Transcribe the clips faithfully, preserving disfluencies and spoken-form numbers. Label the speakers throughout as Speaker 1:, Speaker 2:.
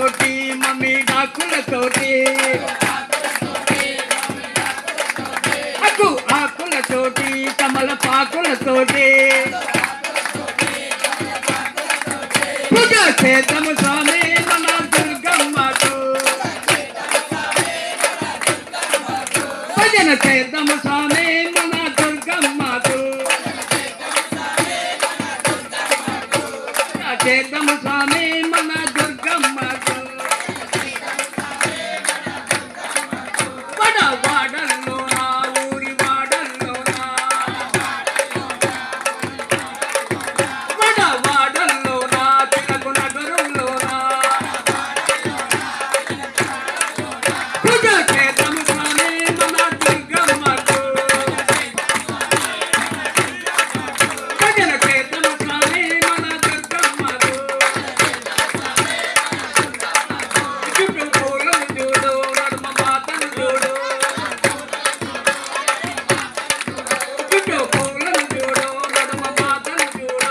Speaker 1: తోటి మమ్మీ డాకుల తోటి అకు ఆకుల తోటి కమల పాకుల తోటి పూజ చేద్దాము స్వామి మన దుర్గమ్మకు భజన చేద్దాము స్వామి మన దుర్గమ్మకు చేద్దాము స్వామి మన దుర్గమ్మకు వడ వాడల్లో నా ఊరి వాడల్లో నా వడ వాడల్లో నా తిలకు నగరంలో నా పూజ చేద్దాము స్వామి మన దుర్గమ్మకు భజన చేద్దాము స్వామి మన దుర్గమ్మకు చుట్టూ పూలను చూడు నడుమ మాతను చూడు చుట్టూ పూలను చూడు నడుమ మాతను చూడు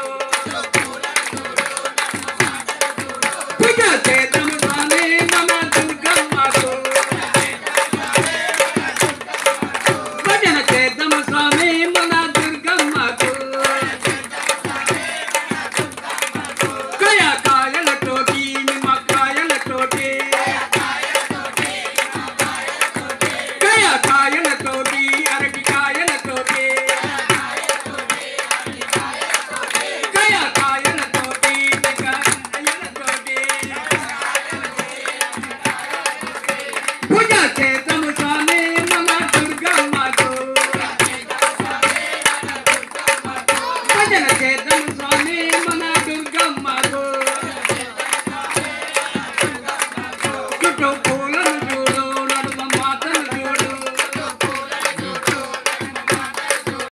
Speaker 1: పూజ చేద్దాము స్వామి మన దుర్గమ్మకు భజన చేద్దాము స్వామి మన దుర్గమ్మకు కాయలతోటి నిమ్మకాయలతోటి కాయలతోటి అరటికాయలతోటి కాయలతోటి కాయలతోటి పూజ చేద్దాము స్వామి మన దుర్గమ్మకు భజన చేద్దాము స్వామి మన దుర్గమ్మకు చుట్టూ